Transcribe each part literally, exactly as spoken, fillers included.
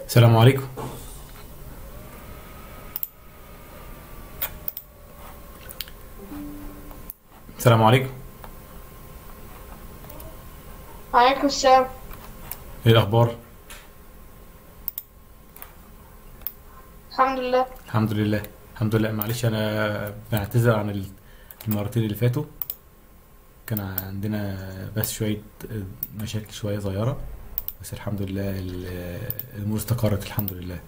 السلام عليكم. السلام عليكم. وعليكم السلام. ايه الاخبار؟ الحمد لله. الحمد لله. الحمد لله. معلش انا بعتذر عن ال- المرتين اللي فاتوا. كان عندنا بس شوية مشاكل شوية صغيرة، بس الحمد لله ال- الامور استقرت الحمد لله.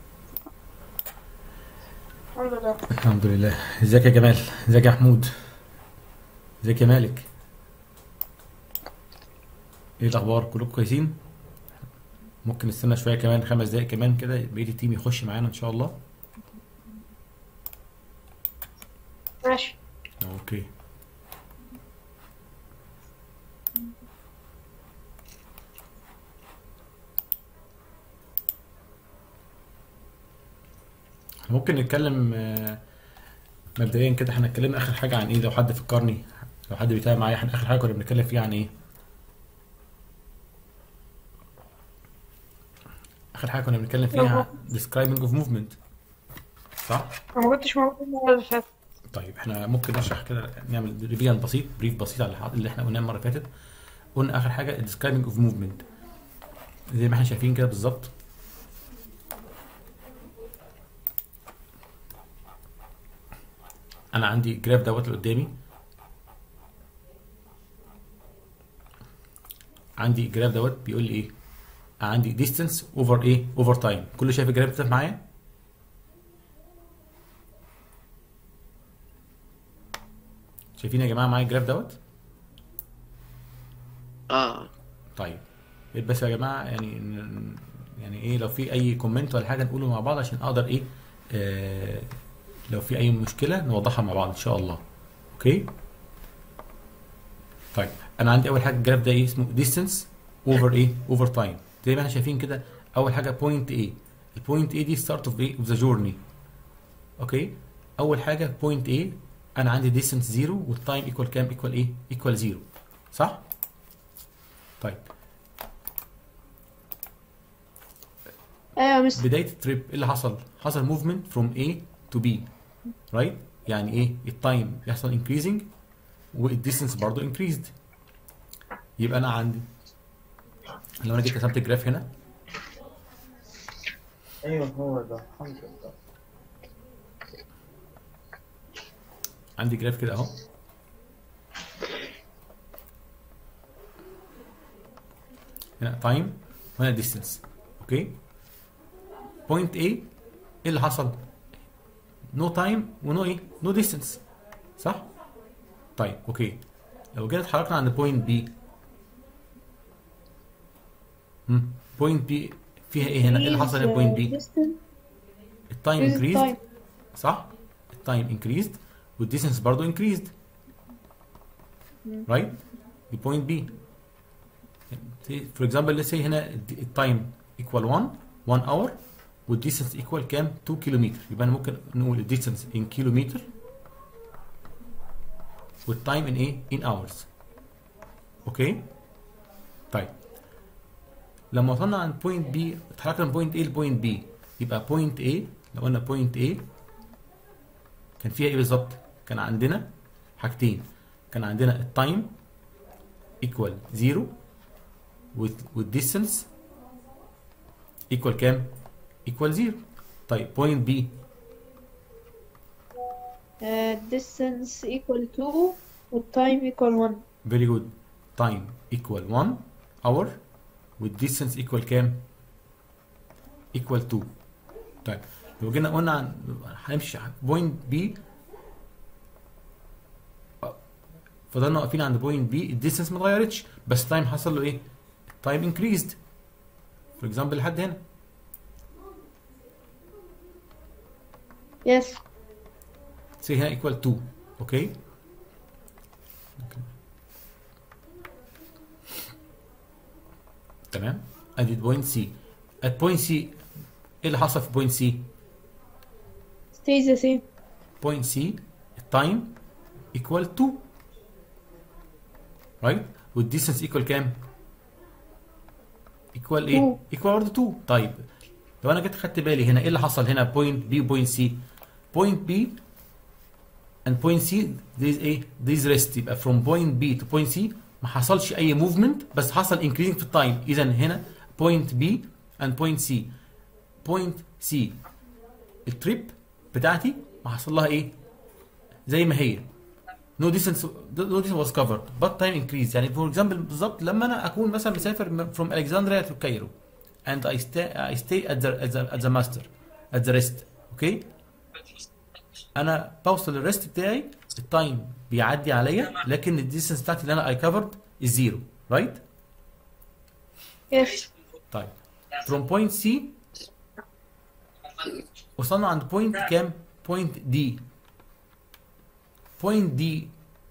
الحمد لله. الحمد لله. ازيك يا جمال؟ ازيك يا محمود؟ ازيك يا مالك؟ ايه الاخبار؟ كلكم كويسين؟ ممكن نستنى شوية كمان خمس دقايق كمان كده بقية التيم يخش معانا ان شاء الله. ماشي. اوكي. ممكن نتكلم آه، مبدئيا كده. احنا اتكلمنا اخر حاجه عن ايه؟ لو حد فكرني، لو حد بيتابع معايا، احنا اخر حاجه كنا بنتكلم فيها عن ايه؟ اخر حاجه كنا بنتكلم فيها describing of movement، صح؟ أنا ما كنتش موجود المرة اللي فاتت. طيب احنا ممكن نشرح كده، نعمل ريفيجن بسيط، بريف بسيط على الح- اللي احنا قلناه المره اللي فاتت. قلنا اخر حاجه describing of movement، زي ما احنا شايفين كده بالظبط. انا عندي جراف دوت اللي قدامي، عندي جراف دوت بيقول لي ايه؟ عندي distance over ايه؟ over time. كله شايف الجراف ده معايا؟ شايفين يا جماعه معايا الجراف دوت؟ اه طيب بس يا جماعه يعني ن- يعني ايه، لو في اي كومنت ولا حاجه نقوله مع بعض عشان اقدر ايه، آه لو في اي مشكله نوضحها مع بعض ان شاء الله. اوكي. طيب انا عندي اول حاجه الجراف ده ايه اسمه؟ distance over ايه؟ over time. زي ما احنا شايفين كده، اول حاجه بوينت A. البوينت A دي start of ايه؟ of the journey. اوكي. اول حاجه بوينت A، انا عندي distance زيرو والتايم ايكوال كام؟ ايكوال ايه؟ ايكوال زيرو، صح؟ طيب أيوة يا مستر. بدايه التريب ايه اللي حصل؟ حصل موفمنت فروم A to B، رايت؟ يعني ايه؟ التايم بيحصل انكريزنج والديستنس برضه انكريزد. يبقى انا عندي، لو انا جيت رسمت الجراف هنا، ايوه هو ده الحمد لله. عندي جراف كده اهو. هنا تايم وهنا ديستنس. اوكي. بوينت A ايه اللي حصل؟ نو تايم ونو ايه؟ نو ديستنس، صح؟ طيب اوكي. لو جينا اتحركنا عند بوينت B، بوينت B فيها ايه هنا؟ ايه اللي حصل Increase هنا بوينت uh, B؟ distance. التايم Increase انكريزد، time. صح؟ التايم انكريزد والديستنس برضه انكريزد، رايت؟ دي بوينت B. فور اكزامبل let's say هنا التايم ايكوال واحد واحد اور والديستنس ايكوال كام؟ اتنين كيلومتر. يبقى انا ممكن نقول الديستنس ان كيلومتر والتايم ان ايه؟ ان اورز. اوكي. طيب لما وصلنا عند بوينت بي، اتحركنا من بوينت A لبوينت B، يبقى بوينت A، لو قلنا بوينت A كان فيها ايه بالظبط؟ كان عندنا حاجتين. كان عندنا التايم ايكوال زيرو والديستنس ايكوال كام؟ ايكوال زيرو. طيب بوينت B، Uh, distance equal to والtime equal one. فيري جود. تايم ايكوال واحد اور والديستنس ايكوال كام؟ ايكوال اتنين. طيب لو جينا قلنا عن، هنمشي بوينت بي، فضلنا واقفين عند بوينت بي، الديستنس ما اتغيرتش بس التايم حصل له ايه؟ التايم انكريزد. فور اكزامبل لحد هنا Yes. سي هنا ايكوال اتنين. اوكي. تمام. ادي بوينت سي. ات بوينت سي ايه اللي حصل في بوينت سي؟ Stays the same. بوينت سي التايم ايكوال اتنين، رايت؟ والديستنس ايكوال كام؟ ايكوال ايه؟ two. ايكوال برضه اتنين. طيب لو انا جيت خدت بالي هنا ايه اللي حصل هنا بوينت بي وبوينت سي؟ بوينت بي and point C there is ايه؟ there is rest. يبقى from point B to point C ما حصلش اي موفمنت بس حصل increasing في التايم. اذا هنا point B and point C. point C التريب بتاعتي ما حصل لها ايه؟ زي ما هي. no distance no distance was covered but time increased. يعني for example بالظبط لما انا اكون مثلا مسافر from Alexandria to Cairo and I stay I stay at the at the, at the master at the rest. اوكي؟ انا بوصل للريست بتاعي التايم بيعدي عليا لكن الديستنس بتاعتي اللي انا اي كفرد الزيرو. رايت؟ Yes. طيب from point C وصلنا عند بوينت كام؟ بوينت D. بوينت D ايه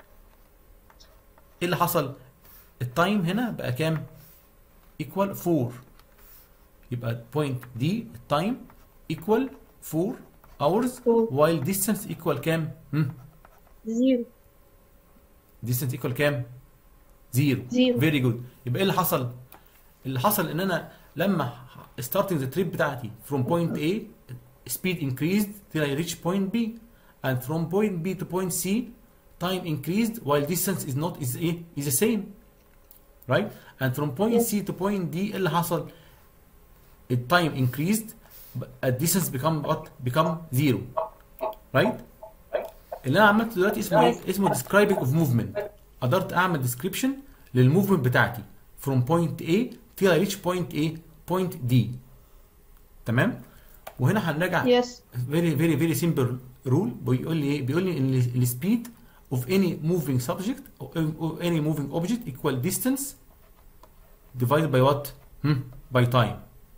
اللي حصل؟ التايم هنا بقى كام؟ equal four. يبقى بوينت D التايم equal four hours while distance equal كام؟ هم؟ Zero. distance equal كام؟ زيرو. Zero. very good. يبقى ايه اللي حصل؟ اللي حصل ان انا لما starting the trip بتاعتي from point A speed increased till I reach point B and from point B to point C time increased while distance is not is ايه؟ is the same. right? and from point Yes. C to point D ايه اللي حصل؟ التايم increased a distance become what? become zero. right? اللي انا عملته دلوقتي اسمه ايه؟ اسمه describing of movement. قدرت اعمل description للموفمنت بتاعتي from point A till I reach point A point D. تمام؟ وهنا هنراجع Yes. very very very simple rule. بيقول لي ايه؟ بيقول لي ان ال speed of any moving subject or any moving object equal distance divided by what? هم؟ by time.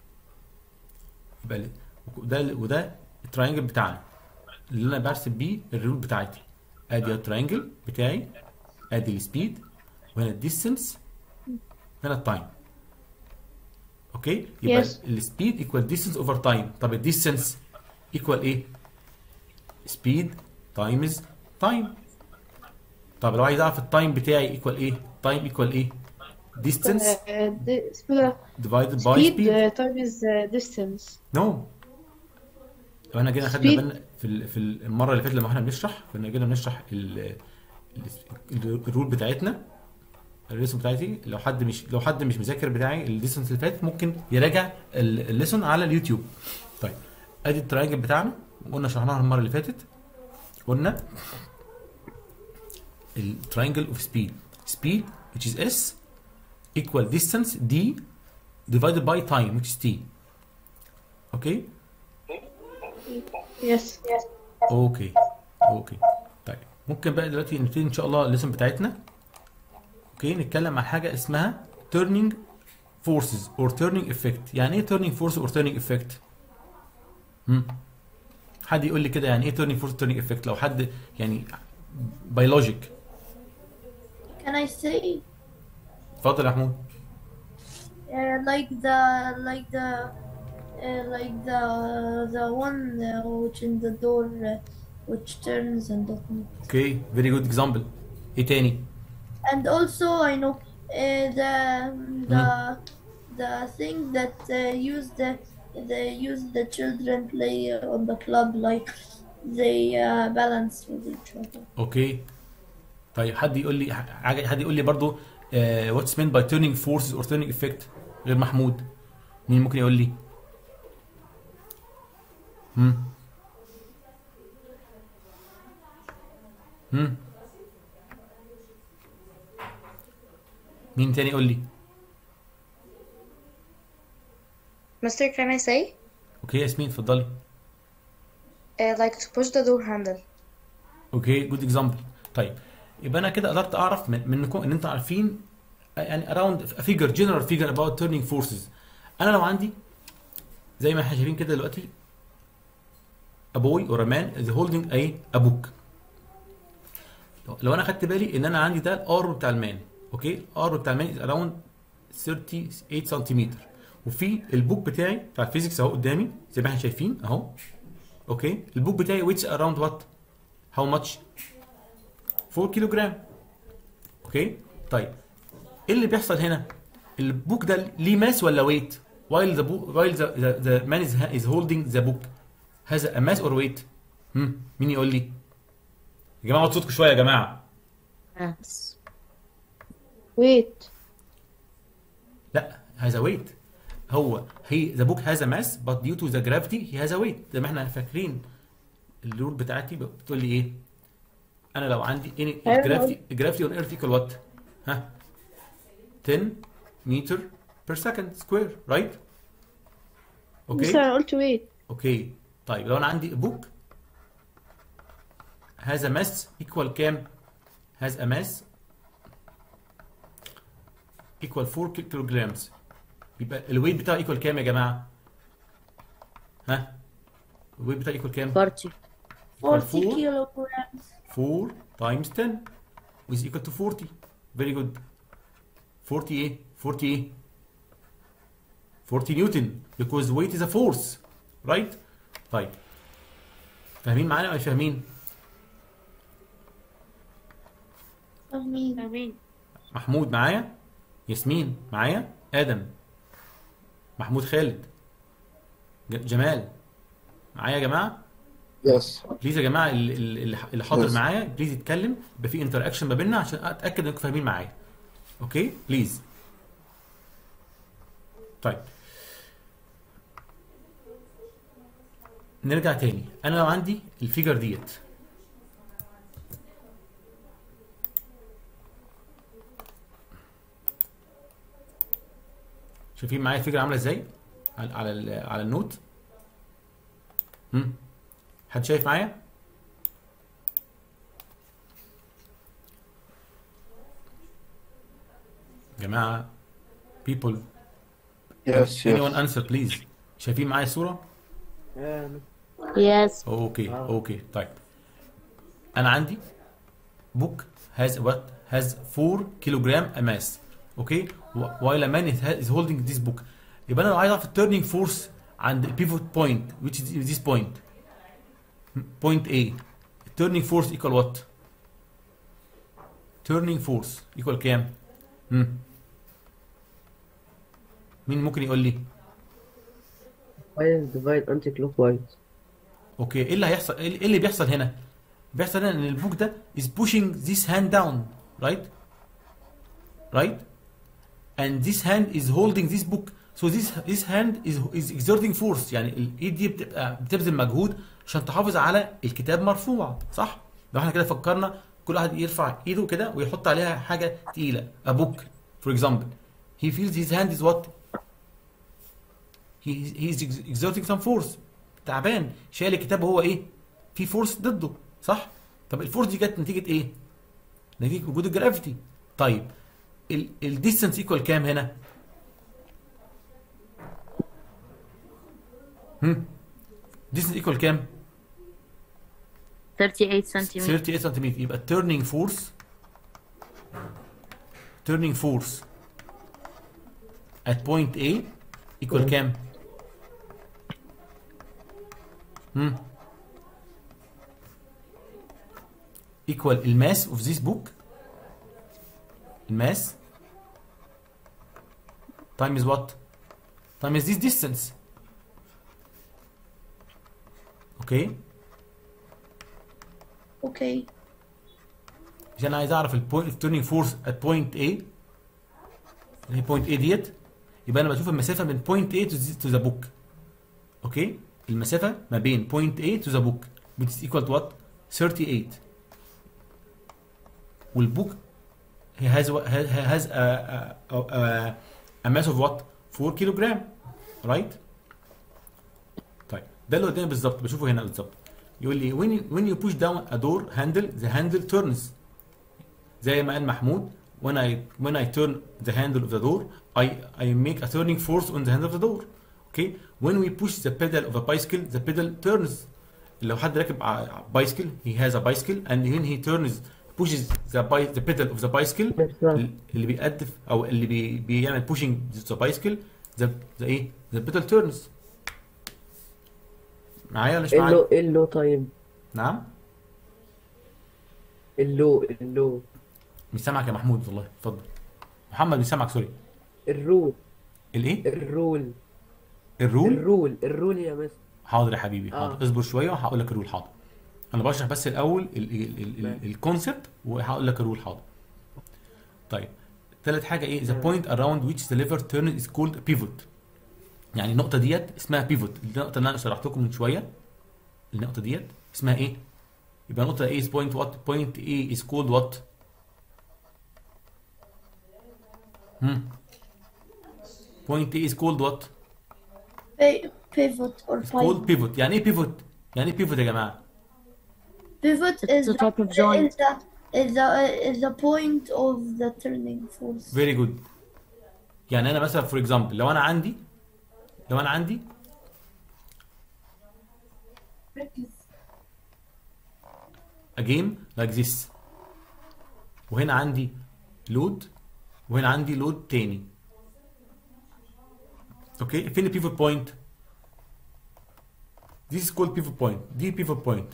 يبقى ده وده التراينجل بتاعنا اللي انا برسم بيه الرول بتاعتي. ادي التراينجل بتاعي، ادي السبيد، وهنا الديستنس، هنا التايم. اوكي؟ يبقى Yes. السبيد ايكوال ديستنس اوفر تايم. طب الديستنس ايكوال ايه؟ سبيد تايمز تايم. طب لو عايز اعرف التايم بتاعي ايكوال ايه؟ تايم ايكوال ايه؟ ديستنس Uh, the- اسمه ده divided by speed speed. uh, time is uh, distance. نو. لو احنا جينا خدنا Speed. بالنا في ال- في المره اللي فاتت لما احنا بنشرح كنا جينا بنشرح ال- ال- الرول بتاعتنا، الليسون بتاعتي. لو حد مش لو حد مش مذاكر بتاعي الليسون اللي فات ممكن يراجع ال- الليسون على اليوتيوب. طيب ادي التراينجل بتاعنا وقلنا شرحناها المره اللي فاتت. قلنا التراينجل اوف سبيد speed which is s equal distance d divided by time which is t. اوكي؟ Yes. Yes. اوكي اوكي. طيب ممكن بقى دلوقتي نبتدي ان شاء الله الليسون بتاعتنا. اوكي، نتكلم عن حاجه اسمها turning forces or turning effect. يعني ايه turning force or turning effect؟ هم؟ حد يقول لي كده يعني ايه turning force turning effect لو حد يعني بيولوجيك. Can I say اتفضل يا محمود. uh, like the like the uh, like the the one uh, which in the door uh, which turns and opens. اوكي very good example. ايه تاني؟ And also I know uh, the the the thing that uh, use the they use the children play on the club like they uh, balance with each other. اوكي. طيب حد يقول لي حاجه، حد يقول لي برضو uh, what's meant by turning forces or turning effect غير محمود؟ مين ممكن يقول لي؟ هم هم مين تاني يقول لي؟ Mister, can I say? اوكي ياسمين اتفضلي. Uh, like to push the door handle. اوكي جود اكزامبل. طيب يبقى انا كده قدرت اعرف من منكم ان انتوا عارفين يعني around a figure general figure about turning forces. انا لو عندي زي ما احنا شايفين كده دلوقتي a boy or a man is holding a a book. لو انا خدت بالي ان انا عندي ده الارم بتاع المان. اوكي، الارم بتاع المان is around thirty-eight سنتيمتر، وفي البوك بتاعي بتاع الفيزيكس اهو قدامي زي ما احنا شايفين اهو. اوكي، البوك بتاعي weighs around what how much four كيلو جرام. اوكي، طيب ايه اللي بيحصل هنا؟ البوك ده ليه ماس ولا ويت؟ while the book while the the, the man is is holding the book has a mass or weight؟ هم مين يقول لي؟ يا جماعه وطوا صوتكم شويه يا جماعه. Mass. Wait. لا has a weight. هو he the book has a mass but due to the gravity he has a weight. زي ما احنا فاكرين الرول بتاعتي بتقول لي ايه؟ انا لو عندي any أيوة. gravity gravity on earth equal what؟ ها ten meter per second square right؟ اوكي لسه أنا قلت wait. اوكي طيب لو انا عندي book has a mass equal كام؟ has a mass equal four kilograms. يبقى الويت بتاعه equal كام يا جماعه؟ ها؟ الويت بتاعه equal كام؟ forty. forty four. kilograms. four times ten is equal to forty. very good. forty ايه؟ forty ايه؟ forty نيوتن because weight is a force right؟ طيب فاهمين معانا ولا مش فاهمين؟ فاهمين. آمين. محمود معايا؟ ياسمين معايا؟ آدم محمود خالد ج- جمال معايا يا جماعة؟ يس. بليز يا جماعة اللي اللي اللي حاضر Yes. معايا بليز يتكلم يبقى في انتر اكشن ما بيننا عشان اتأكد انكم فاهمين معايا. اوكي بليز. طيب نرجع تاني. انا لو عندي الفيجر ديت شايفين معايا الفيجر عامله ازاي على على ال- على النوت؟ امم حد شايف معايا؟ جماعه people يس anyone يس. answer please. شايفين معايا الصوره؟ Yes. اوكي اوكي طيب انا عندي book has what has four kilogram a mass اوكي while a man is is holding this book. يبقى انا لو عايز اعرف التيرنينج فورس عند البيفوت بوينت which is this point point A turning force equal what؟ turning force equal كام؟ هم. مين ممكن يقول لي؟ Why divide anti-clockwise? اوكي ايه اللي هيحصل؟ ايه اللي بيحصل هنا؟ بيحصل هنا ان البوك ده is pushing this hand down right؟ right؟ and this hand is holding this book so this this hand is is exerting force. يعني الايد دي بتبقى بتبذل مجهود عشان تحافظ على الكتاب مرفوع صح؟ لو احنا كده فكرنا كل واحد يرفع ايده كده ويحط عليها حاجه تقيله a book for example he feels his hand is what؟ he he is exerting some force تعبان شايل الكتاب وهو ايه؟ في فورس ضده صح؟ طب الفورس دي جت نتيجه ايه؟ نتيجه وجود الجرافيتي. طيب الديستانس ايكوال كام هنا؟ هم ديستانس ايكوال كام؟ thirty-eight centimeters. thirty-eight سنتيمتر. يبقى turning force turning force at point A equal كام؟ هم equal الماس of this book الماس time is what؟ time is this distance. اوكي Okay. عشان انا عايز اعرف البوينت turning force at point A اللي هي point A ديت يبقى انا بشوف المسافه من point A to the, to the book. اوكي المسافه ما بين point A to the book which is equal to what؟ thirty-eight. والبوك he has he has a a, a, a mass of what؟ four kilogram right؟ طيب ده اللي قدامي بالظبط بشوفه هنا بالظبط. يقول لي when you, when you push down a door handle the handle turns زي ما قال محمود when I when I turn the handle of the door I I make a turning force on the handle of the door. okay when we push the pedal of a bicycle the pedal turns. لو حد راكب ع- bicycle he has a bicycle and when he turns pushes the bi- the pedal of the bicycle اللي بيقدف او اللي بي بيعمل pushing the bicycle the the ايه the pedal turns. معايا ولا مش ايه معايا؟ اللو ايه اللو طيب؟ نعم اللو اللو مش سامعك يا محمود والله اتفضل. محمد مش سامعك سوري. الرول الايه؟ الرول الرول الرول الرول يا مستر. حاضر يا حبيبي، آه. حاضر اصبر شويه وهقول لك الرول. حاضر، انا بشرح بس الاول ماشي. الكونسبت وهقول لك الرول. حاضر. طيب ثالث حاجه ايه؟ the point around which the lever turn is called pivot. يعني النقطه ديت اسمها pivot. النقطه اللي انا شرحت لكم من شويه، النقطه ديت اسمها ايه؟ يبقى النقطه A is point what؟ point A is called what؟ هم point A is called what؟ Pi- pivot or is called pivot. pivot. يعني ايه pivot؟ يعني ايه pivot يا جماعه؟ Pivot is the the, type of joint. is the is the is the point of the turning force. very good. يعني انا مثلا for example لو انا عندي لو انا عندي a game like this، وهنا عندي لود وهنا عندي لود تاني. اوكي، فين البيفوت بوينت؟ This is called pivot point. دي pivot point.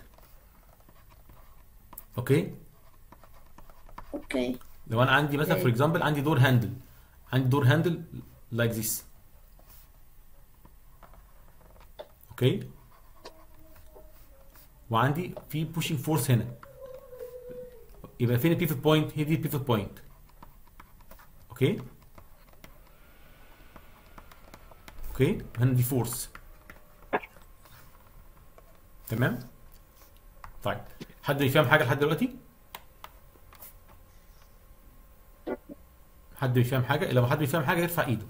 اوكي، Okay. لو انا عندي مثلا for example عندي دور هاندل، عندي دور هاندل like this. اوكي، وعندي في pushing force هنا، يبقى فين البيفوت بوينت؟ هي دي البيفوت بوينت. اوكي اوكي، هنا دي فورس. تمام. طيب حد يفهم حاجه لحد دلوقتي؟ حد بيفهم حاجه؟ لو حد بيفهم حاجه يرفع ايده.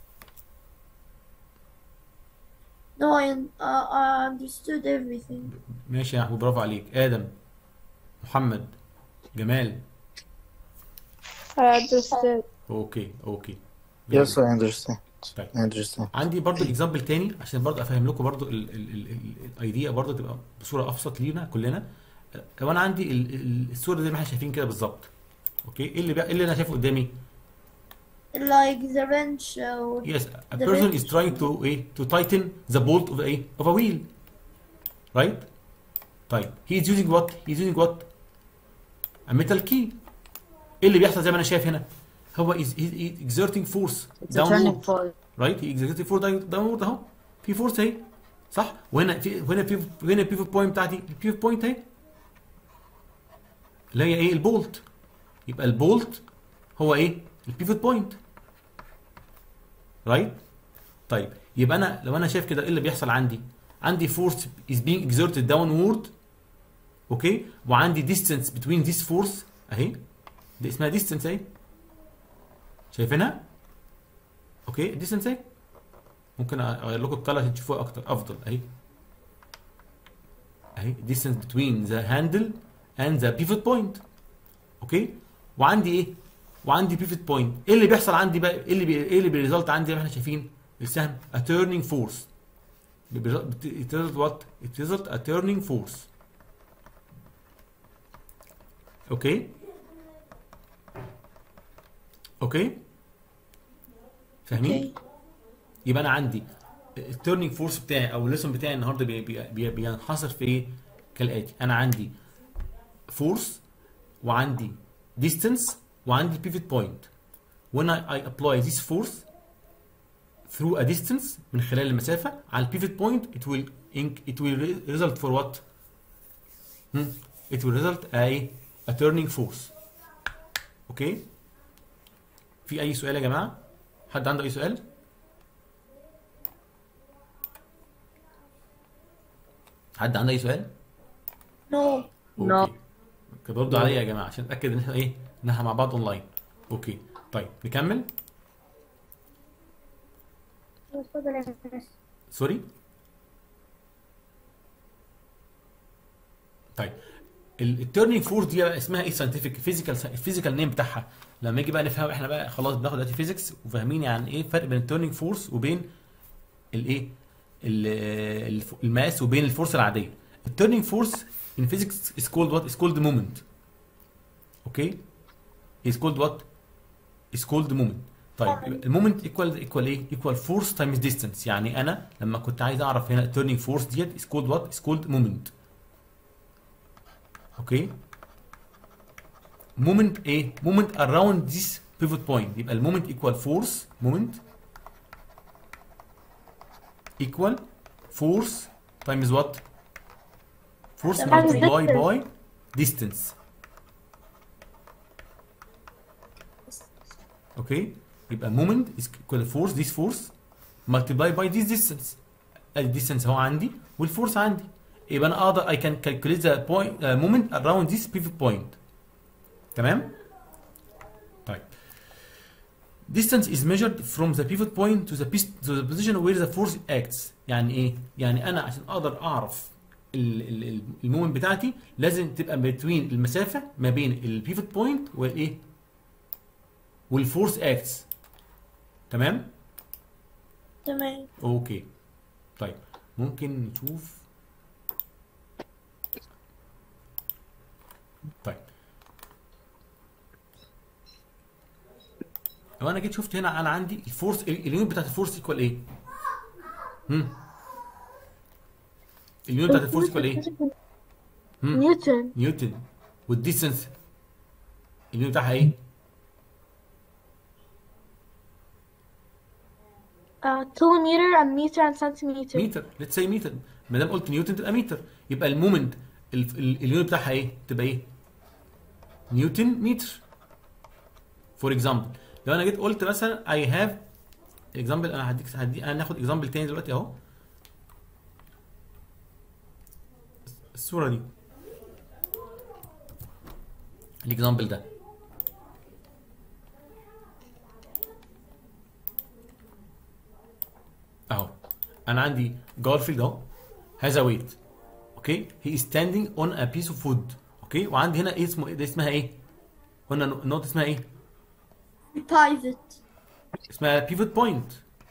No, I uh, I understood everything. ماشي يا محمود، برافو عليك. ادم، محمد، جمال. I understood. اوكي اوكي. Yes, I understand. طيب. I understand. عندي برضو اكزامبل تاني عشان برضو افهم لكم برضو الايديا برضو تبقى بصوره ابسط لينا كلنا. لو انا عندي ال- ال- الصوره زي ما احنا شايفين كده بالظبط. اوكي، ايه اللي بقى، ايه اللي انا شايفه قدامي؟ Like the wrench or Yes, a The person wrench. is trying to eh, to tighten the bolt of a of a wheel, right? طيب he is using what? He is using what? A metal key. ايه اللي بيحصل زي ما انا شايف هنا؟ هو is he is exerting force It's a turning downward, point. right? He exerting force downward اهو، في فورس اهي، صح؟ وهنا في هنا في هنا البيفوت بوينت بتاعتي، البيفوت بوينت اهي اللي هي ايه؟ البولت. يبقى البولت هو ايه؟ البيفوت بوينت، رايت؟ طيب يبقى انا لو انا شايف كده ايه اللي بيحصل عندي؟ عندي فورس is being exerted downward، اوكي، وعندي distance between this force اهي، دي اسمها distance اهي، شايفينها؟ اوكي، distance اهي، ممكن اغير لكم الكلر عشان تشوفوها اكتر افضل اهي، اهي distance between the handle and the pivot point. اوكي، وعندي ايه؟ وعندي pivot point. ايه اللي بيحصل عندي بقى؟ ايه اللي بي... ايه اللي بيريزلت عندي زي ما احنا شايفين؟ السهم a turning force. it result what? it result a turning force. اوكي اوكي فاهمين؟ okay. يبقى انا عندي التيرنينج فورس بتاعي او الليسون بتاعي النهارده بي بي بي بينحصر في ايه؟ كالاتي: انا عندي فورس وعندي ديستانس وعندي بيفوت بوينت. when I, I apply this force through a distance من خلال المسافه على البيفوت بوينت it will it will result for what؟ hmm? it will result a a turning force. اوكي؟ في اي سؤال يا جماعه؟ حد عنده اي سؤال؟ حد عنده اي سؤال؟ No. No. اوكي، بردوا عليا يا جماعه عشان اتاكد ان احنا ايه، ان احنا مع بعض اونلاين. اوكي طيب نكمل. اتفضل يا مس. سوري. طيب التيرنينج فورس دي بقى اسمها ايه؟ ساينتفك فيزيكال الفيزيكال نيم بتاعها. لما يجي بقى نفهم احنا بقى خلاص بناخد دلوقتي فيزيكس وفاهمين يعني ايه الفرق بين التيرنينج فورس وبين الايه الماس وبين الفورس العاديه. التيرنينج فورس in physics is called what? is called moment. اوكي؟ is called what? is called moment. طيب المومنت ايكوال ايكوال ايه؟ ايكوال فورس تايمز ديستانس. يعني انا لما كنت عايز اعرف هنا التيرنينج فورس ديت is called what? is called moment. اوكي؟ moment ايه؟ moment around this pivot point. يبقى المومنت ايكوال فورس مومنت equal force times what force Times multiply distance. by distance. اوكي يبقى moment is equal force this force multiply by this distance. ادي distance هو عندي والفورس عندي، يبقى انا اقدر I can calculate the point uh, moment around this pivot point. تمام؟ طيب distance is measured from the pivot point to the to the position where the force acts. يعني ايه؟ يعني انا عشان اقدر اعرف المومنت بتاعتي لازم تبقى between المسافه ما بين البيفوت بوينت والايه؟ والفورس اكتس. تمام؟ تمام. اوكي طيب ممكن نشوف. طيب لو انا جيت شفت هنا انا عندي الفورس اليونت بتاعت الفورس ايكوال ايه؟ هم اليونت بتاعت الفورس ايكوال ايه؟ هم نيوتن. نيوتن. والديستنس اليونت بتاعها ايه؟ Uh, two meter and meter and centimeter. متر. ليتس سي متر. ما دام قلت نيوتن تبقى متر، يبقى المومنت اليونت بتاعها ايه؟ تبقى ايه؟ نيوتن متر. فور اكزامبل لو انا جيت قلت مثلا اي هاف اكزامبل، انا هديك هدي انا ناخد اكزامبل تاني دلوقتي اهو. الصوره دي الاكزامبل ده اهو. انا عندي جارفيلد اهو هذا ويت. اوكي هي ستاندينج اون ا بيس اوف وود. اوكي وعندي هنا ايه اسمه ايه ده؟ اسمها ايه؟ قلنا النقطه اسمها ايه؟ Pivot. اسمها بيفوت بوينت.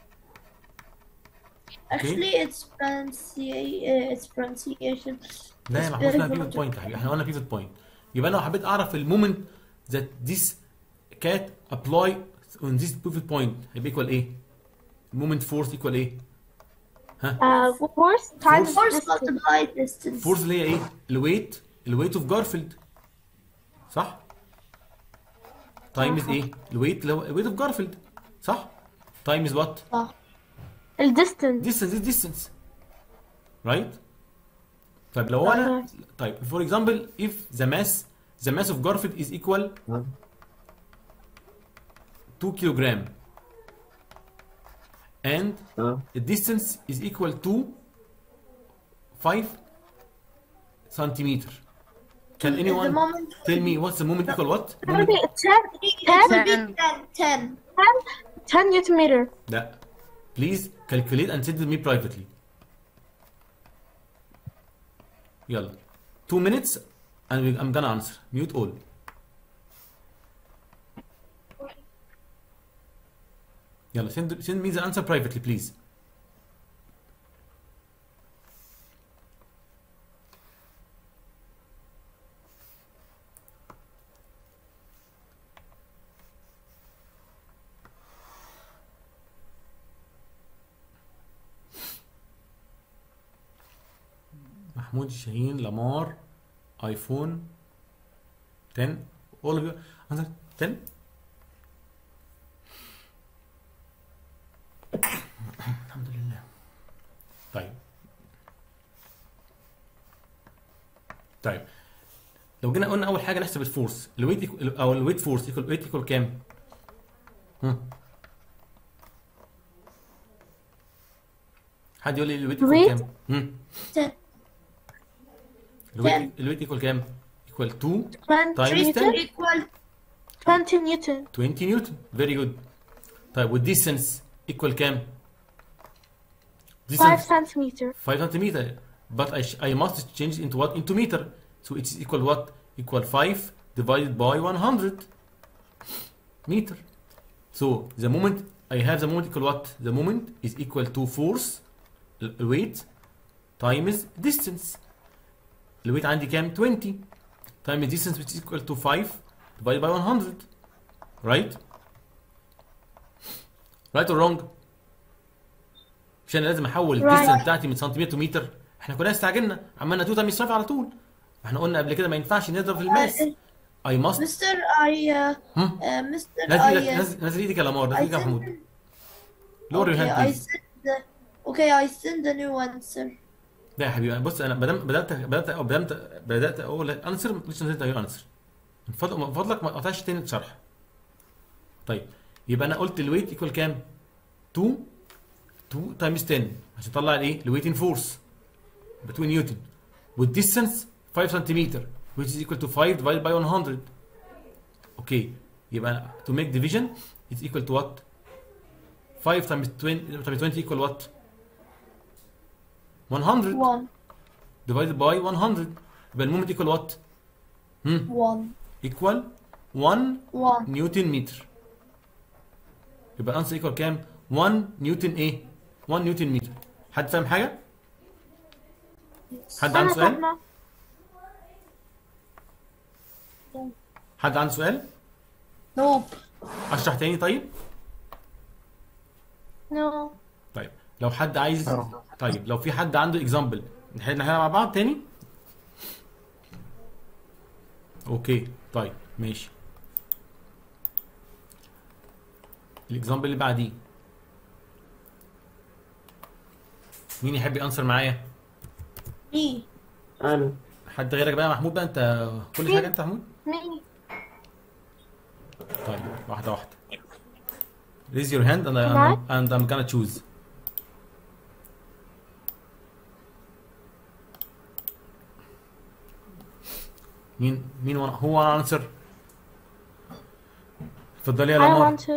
Actually, it's pronunciation. Uh, its pronunciation. لا يا is محمود very اسمها بيفوت good. بوينت يا حبيبي، احنا قلنا بيفوت بوينت. يبقى انا لو حبيت اعرف المومنت ذات ذيس كات ابلاي اون ذيس بيفوت بوينت هيبقى ايكوال ايه؟ المومنت فورس ايكوال ايه؟ ها؟ Uh, force times Force distance. multiplied distance. فورس اللي هي ايه؟ الويت الويت اوف جارفيلد صح؟ تايمز ايه؟ الويت اللي هو الويت اوف جارفيلد صح؟ تايمز وات؟ صح. ال distance. distance is distance right. طيب لو انا طيب for example if the mass the mass of Garfield is equal two kilogram and اه the distance is equal to five centimeter. Can The anyone moment tell me what's the moment equal what? It would be Moment ten, ten, ten. ten. ten, ten newton meter. لا please calculate and send me privately. يلا two minutes and we- I'm gonna answer. Mute all. يلا send send me the answer privately please. محمود شاهين لامار ايفون ten all of you answer ten. الحمد لله. طيب طيب لو جينا قلنا اول حاجه نحسب الفورس الويت إيكو- او الويت فورس ايكوال ويت ايكوال كام؟ هم. حد يقول لي الويت ايكوال Weight؟ كام؟ هم. ten. الويت الويت ايكوال كام؟ ايكوال two twenty Times newton. Equal twenty newton. twenty نيوتن. فيري جود. طيب والديستنس ايكوال كام؟ five distance centimeter. five centimeter. But I sh- I must change into what? Into meter. So it is equal what? Equal five divided by one hundred meter. So the moment I have the moment equal what? The moment is equal to force ال- weight times distance. الويت عندي كام؟ twenty times distance which is equal to five divided by one hundred. Right? Right or wrong؟ مش انا لازم احول Right. الديستنس بتاعتي من سنتيمتر لمتر؟ احنا كلنا استعجلنا عملنا تو تايمز على طول. احنا قلنا قبل كده ما ينفعش نضرب في الماس. اي ماست. Mister I uh, هم؟ uh Mister نزل I ايدك uh, نزل نزل ايدك يا لامار، نزل I ايدك يا said محمود. Lower your okay, hand I please. said the Okay, I send a new answer. لا يا حبيبي بص انا بدأت بدات بدات أو بدات بدات اقول انسر مش نزلت اقول انسر. من فضلك من فضلك ما تقطعش تاني شرح. طيب يبقى انا قلت الويت ايكوال كام؟ اتنين اتنين تايمز عشرة عشان اطلع الايه؟ الويتنج فورس بتوين نيوتن والديستانس خمسة سنتيمتر which is equal to five divided by one hundred. اوكي يبقى to make division it's equal to what؟ five times twenty times twenty equal what؟ one hundred One. divided by one hundred يبقى المومنت equal what؟ هم One. equal one One. نيوتن متر. يبقى الانسر equal كام؟ one نيوتن ايه؟ one نيوتن متر. حد فاهم حاجه؟ حد عنده أنا سؤال؟ فاهمة. حد عنده سؤال؟ Nope. اشرح تاني طيب؟ No. طيب لو حد عايز آه. طيب لو في حد عنده اكزامبل نحل نحلها مع بعض تاني؟ اوكي طيب ماشي. الاكزامبل اللي بعديه مين يحب يانسر معايا؟ Me. انا حد غيرك بقى محمود بقى انت كل حاجه انت محمود؟ Me. طيب واحده واحده. Raise your hand and, I, Right. and I'm gonna choose. مين مين وانا هو انا انسر؟ اتفضلي يا I لمار. want to.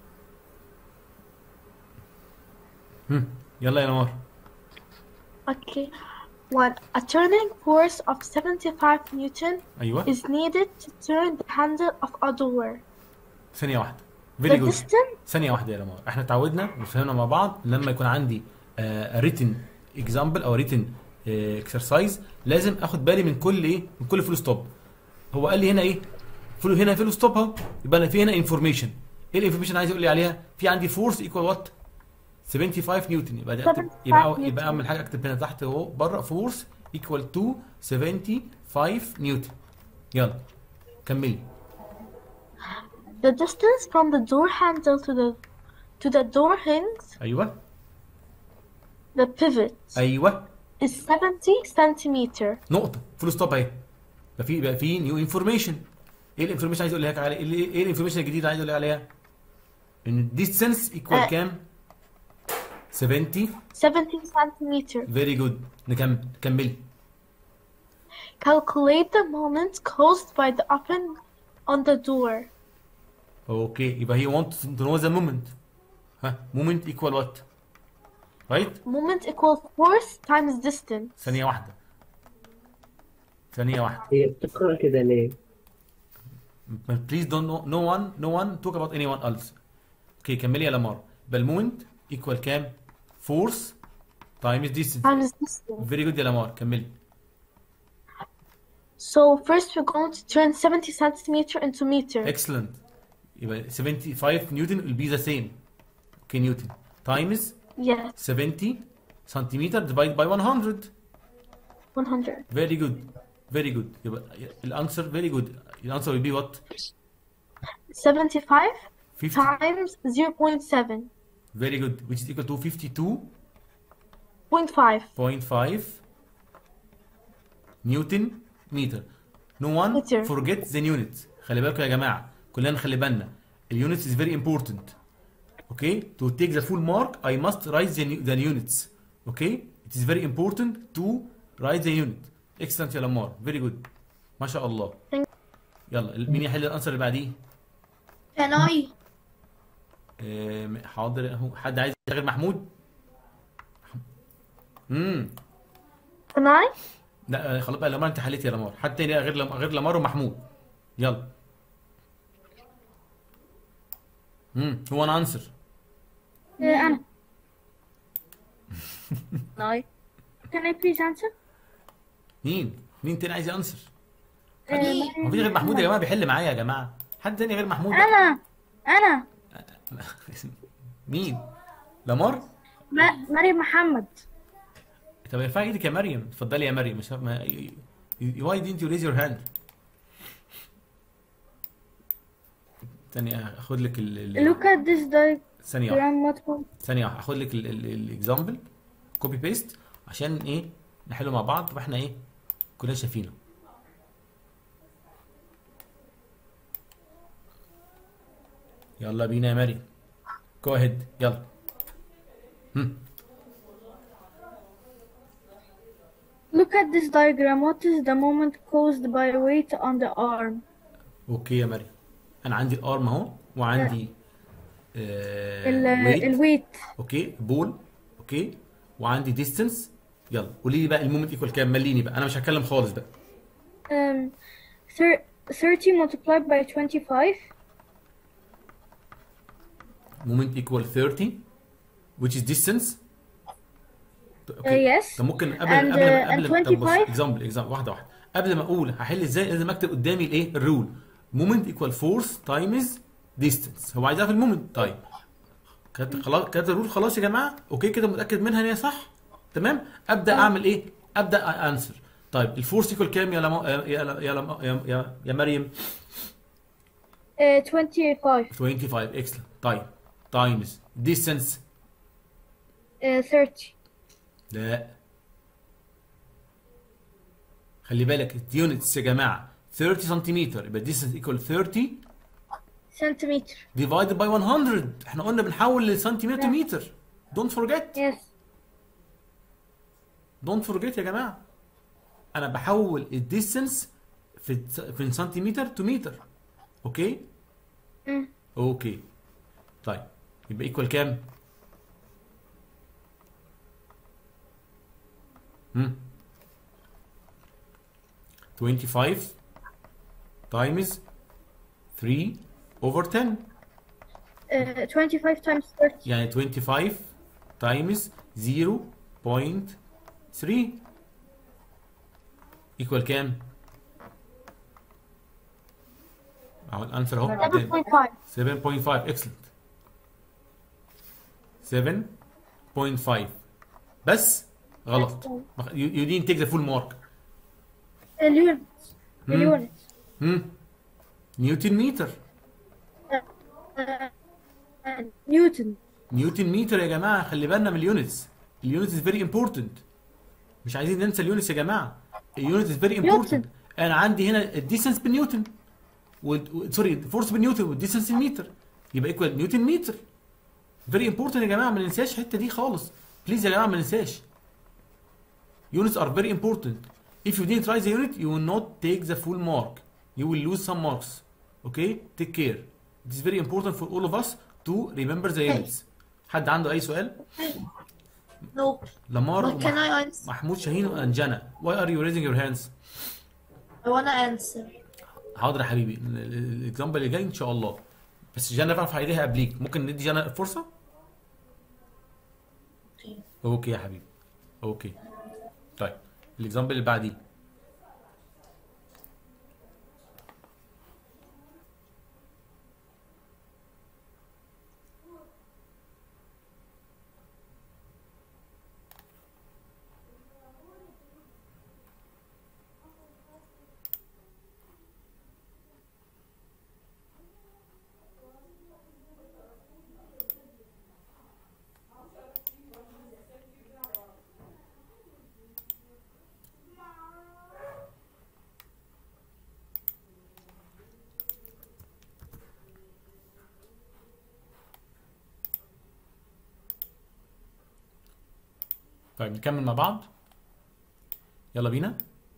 هم، يلا يا لمار. Okay. One. A turning force of seventy-five Newton ايوه is needed to turn the handle of a door. ثانيه واحده. The Very good. distance. ثانيه واحده يا لمار. احنا اتعودنا وفهمنا مع بعض لما يكون عندي ريتن اكزامبل او ريتن اكسرسايز لازم اخد بالي من كل ايه؟ من كل فول ستوب. هو قال لي هنا ايه؟ فول هنا فول ستوب اهو. يبقى انا في هنا انفورميشن. ايه الانفورميشن عايز يقول لي عليها؟ في عندي فورس ايكوال وات؟ خمسة وسبعين نيوتن. يبقى ده اكتب يبقى سبعة يبقى اعمل حاجه اكتب هنا تحت اهو بره فورس ايكوال تو سبعة وسبعين نيوتن. يلا كملي. The distance from the door handle to the to the door hinge, ايوه the pivot, ايوه is seventy centimeter. نقطه فول ستوب اهي. يبقى في يبقى في نيو انفورميشن. ايه الانفورميشن عايز اقول لك عليها؟ ايه ايه الانفورميشن الجديده عايز اقول لك عليها؟ ان الديستانس ايكوال آه. كام؟ سبعين. seventy centimeter. فيري جود. نكمل كملي. Calculate the moment caused by the open on the door. اوكي يبقى هي want to know the moment. ها moment equal what؟ right؟ Moment equals force times distance. ثانية واحدة. ثانية واحدة. هي بتقرا كده ليه؟ please don't know no one no one talk about anyone else. اوكي كملي يا لمار. يبقى المومنت equal كام؟ force times distance. Times distance. very good يا لمار كملي. So first we're going to turn seventy centimeter into meter. excellent. يبقى seventy-five نيوتن will be the same. اوكي نيوتن times Yes, seventy centimeter divided by one hundred. one hundred. very good very good. يبقى الانسر very good. الانسر will be what؟ seventy-five fifty. times zero point seven. very good which is equal to fifty-two point five. point five نيوتن متر. no one متر. forget the units. خلي بالكم يا جماعه كلنا نخلي بالنا اليونتس is very important. okay to take the full mark I must write the, the units. okay it is very important to write the unit. excellent يا لمار very good ما شاء الله. يلا مين يحل الانسر اللي بعديه؟ Can I? آه، حاضر اهو. حد عايز غير محمود؟ امم Can I? لا خلاص بقى لمار انت حليت يا لمار. حد تاني غير لم... غير لمار ومحمود. يلا. امم هو انا انسر. أنا. I. Can I please answer? مين؟ مين تاني عايز ينسر؟ Me. ما فيش غير محمود يا جماعه بيحل معايا يا جماعه. حد تاني غير محمود؟ أنا أنا مين؟ لمار؟ م- مريم محمد. طب ارفعي ايدك يا مريم. اتفضلي يا مريم. مش ما... why didn't you raise your hand؟ ثانية اخد لك ال ال- Look at this diagram ثانية واحدة what ثانية واحدة اخد لك الاكزامبل كوبي بيست عشان ايه نحله مع بعض واحنا ايه كلنا شايفينه. يلا بينا يا مريم. جو اهيد يلا. هم. Look at this diagram. What is the moment caused by weight on the arm? اوكي يا مريم، انا عندي الارم اهو وعندي ال آه ويت. الويت اوكي بول. اوكي وعندي ديستنس. يلا قولي لي بقى المومنت ايكوال كام؟ مليني بقى، انا مش هتكلم خالص بقى. um thir thirty multiplied by twenty-five. مومنت ايكوال thirty which is distance. Uh, yes. طب ممكن قبل And, قبل uh, قبل and طب بص twenty-five. اكزامبل اكزامبل واحده واحده. قبل ما اقول هحل ازاي لازم اكتب قدامي الايه الرول. مومنت ايكوال فورس تايمز ديستنس. هو عايز يعرف المومنت. طيب كانت خلاص كانت الرول خلاص يا جماعه. اوكي كده متاكد منها ان هي صح. تمام. ابدا اعمل ايه؟ ابدا انسر. طيب الفورس ايكوال كام يا لما يا ل- يا لما يا, يا, يا مريم؟ Uh, twenty-five. خمسة وعشرين. اكسلنت. طيب تايمز ديستنس. Uh, thirty. لا خلي بالك اليونتس يا جماعه thirty سنتيمتر يبقى distance equal thirty Centimeter. divided by one hundred. احنا قلنا بنحول لسنتيمتر Yeah. متر. don't forget Yes. don't forget يا جماعه. انا بحول الديستنس في في سنتيمتر تو متر. اوكي Mm. اوكي طيب يبقى ايكوال كام؟ هم twenty-five times three over ten. Uh, twenty-five times thirty. يعني twenty-five times zero point three equal كام؟ اهو الانسر اهو seven قدامي. point five. seven point five. excellent. seven point five بس غلط. you, you didn't take the full mark. اليونت. Hmm. اليونت. هم نيوتن متر. نيوتن. نيوتن متر يا جماعه. خلي بالنا من اليونتس. اليونتس فيري امبورتنت. مش عايزين ننسى اليونتس يا جماعه. اليونتس فيري امبورتنت. نيوتن. انا عندي هنا الديستنس بالنيوتن وال سوري الفورس بالنيوتن والديستنس المتر يبقى ايكوال نيوتن متر. فيري امبورتنت يا جماعه. ما ننساش الحته دي خالص بليز يا جماعه. ما ننساش. units are very important. If you didn't write the unit you will not take the full mark. You will lose some marks. Okay? Take care. It is very important for all of us to remember the units. حد عنده اي سؤال؟ No. لمار What can I answer? محمود شاهين وانجنا. Why are you raising your hands؟ I wanna answer. حاضر يا حبيبي. الاكزامبل اللي جاي ان شاء الله. بس جانا رفع ايديها قبليك. ممكن ندي جانا فرصه؟ اوكي يا حبيبي. اوكي. طيب الاكزامبل اللي بعديه. طيب نكمل مع بعض. يلا بينا.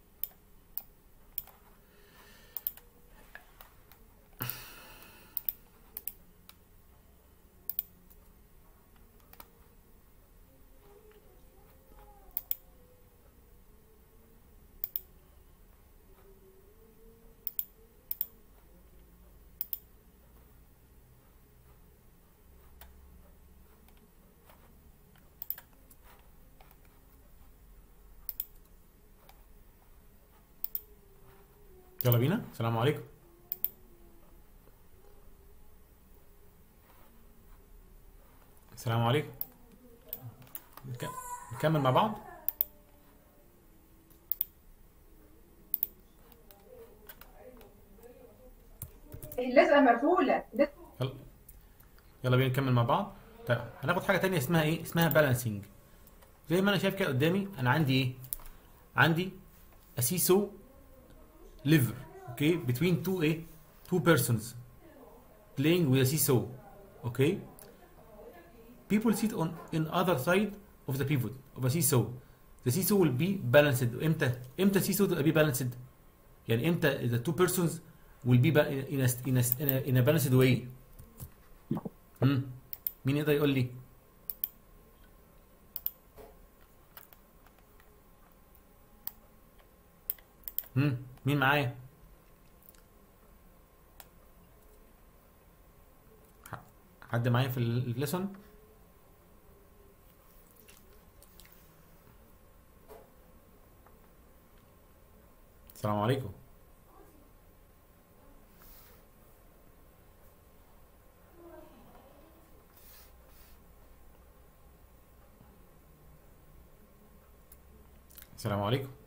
يلا بينا. السلام عليكم. السلام عليكم. نك- نكمل مع بعض. اللزقه مقفوله. يلا يلا بينا نكمل مع بعض. طيب هناخد حاجه تانية اسمها ايه؟ اسمها بالانسنج. زي ما انا شايف كده قدامي، انا عندي ايه؟ عندي a seesaw liver okay between two ايه two persons playing with a seesaw okay people sit on in other side of the pivot of a seesaw the seesaw will be balanced. امتى امتى seesaw تبقى be balanced؟ يعني امتى the two persons will be in a in a in a, in a balanced way. امم مين يقدر يقول لي؟ امم مين معايا؟ حد معايا في الليسون؟ السلام عليكم. السلام عليكم.